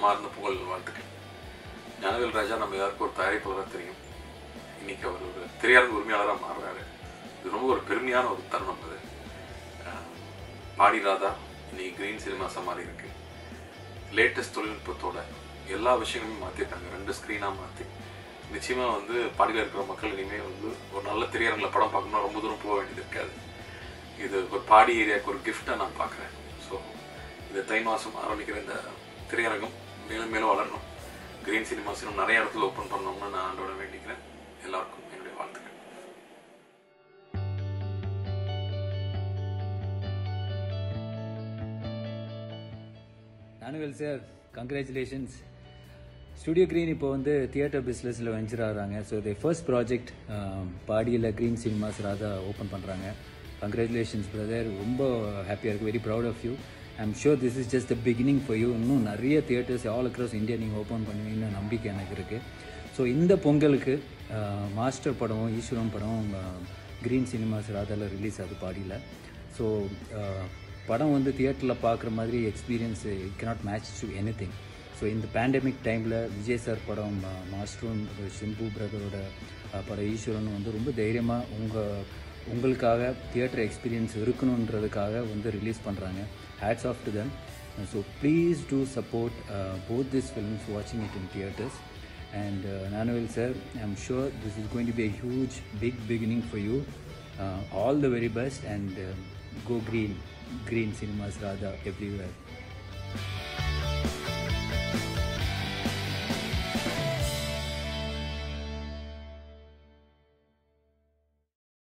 மனமார்ந்த புகழ் வாழ்த்துக்கள். ஞானவேல் ராஜா நம்ம யாருக்கும் ஒரு தயாரிப்பாளராக தெரியும். இன்றைக்கி அவர் ஒரு திரையரங்கு உரிமையாளராக மாறுறாரு. இது ரொம்ப ஒரு பெருமையான ஒரு தருணம். அது பாடி ராதா இன்றைக்கி க்ரீன் சினிமாஸாக மாறி இருக்கு. லேட்டஸ்ட் தொழில்நுட்பத்தோட எல்லா விஷயங்களும் மாற்றிருக்காங்க. 2 ஸ்க்ரீனாக மாற்றி நிச்சயமாக வந்து பாடியில் இருக்கிற மக்கள் இனிமேல் வந்து ஒரு நல்ல திரையரங்கில் படம் பார்க்கணும்னா ரொம்ப தூரம் போக வேண்டியது இருக்காது. இது ஒரு பாடி ஏரியாவுக்கு ஒரு கிஃப்டாக நான் பார்க்குறேன். ஸோ இந்த தை மாதம் ஆரம்பிக்கிற இந்த திரையரங்கம் மேலும் மேலும் வளரணும். க்ரீன் சினிமாஸ் இன்னும் நிறைய இடத்துல ஓப்பன் பண்ணணும்னு நான் ஆண்டோட வேண்டிக்கிறேன். எல்லாருக்கும் என்னுடைய வாழ்த்துக்கள். Gnanavel sir, congratulations. Studio Green இப்போ வந்து தியேட்டர் பிஸ்னஸில் வெஞ்சர் ஆகிறாங்க. ஸோ தி ஃபர்ஸ்ட் ப்ராஜெக்ட் பாடியில் க்ரீன் சினிமாஸ் ராதா ஓப்பன் பண்ணுறாங்க. Congratulations brother. ரொம்ப ஹாப்பியாக இருக்குது. Very proud of you. I am sure this is just the beginning for you. இன்னும் நிறைய தியேட்டர்ஸ் ஆல் அக்ராஸ் இந்தியா நீங்கள் ஓப்பன் பண்ணுவீங்கன்னு நம்பிக்கை எனக்கு இருக்குது. ஸோ இந்த பொங்கலுக்கு மாஸ்டர் படம், ஈஸ்வரம் படம் க்ரீன் சினிமாஸ் ராதாவில் ரிலீஸ் ஆகுது பாடியில். ஸோ படம் வந்து தியேட்டரில் பார்க்குற மாதிரி experience cannot match to anything. So இந்த பேண்டமிக் டைமில் விஜய் சார் படம், மாஸ்டரும் ஷிம்பு பிரதரோட படம் ஈஸ்வரன் வந்து ரொம்ப தைரியமாக உங்களுக்காக தியேட்டர் எக்ஸ்பீரியன்ஸ் இருக்கணுன்றதுக்காக வந்து ரிலீஸ் பண்ணுறாங்க. Hats off to them. So please do support both this films, வாட்சிங் it in theatres. And Gnanavel sir, I'm sure this is going to be a huge, big beginning for you. All the very best, and go green cinemas Radha everywhere.